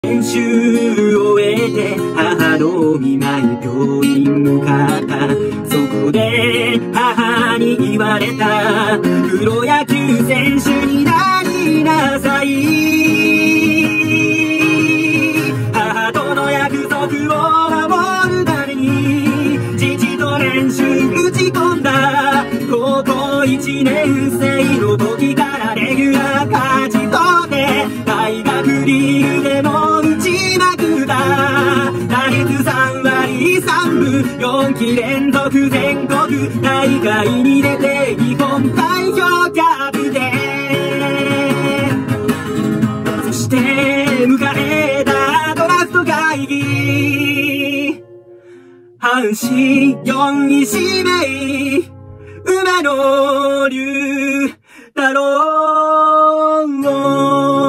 練習を終えて母の見舞い病院向かった。そこで母に言われた。プロ野球選手になりなさい。母との約束を守るために父と練習打ち込んだ。高校1年生の時からレギュラー勝ち取って大学リーグでも打ちまくった。打率3割3分4期連続全国大会に出て日本代表キャプテン。そして迎えたドラフト会議。阪神4位指名馬野龍太郎。